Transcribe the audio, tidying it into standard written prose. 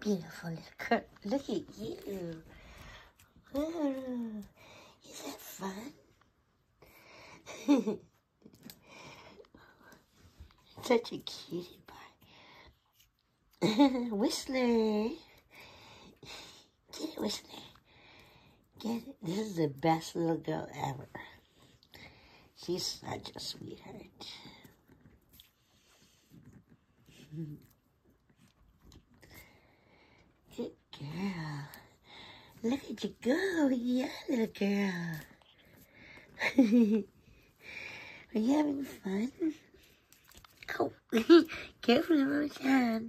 beautiful little girl. Look at you. Oh, is that fun? Such a cutie pie. Whistler. Get it, Whistler. Get it. This is the best little girl ever. She's such a sweetheart. Good girl. Look at you go. Yeah, little girl. Are you having fun? Oh, careful of Mama's hand.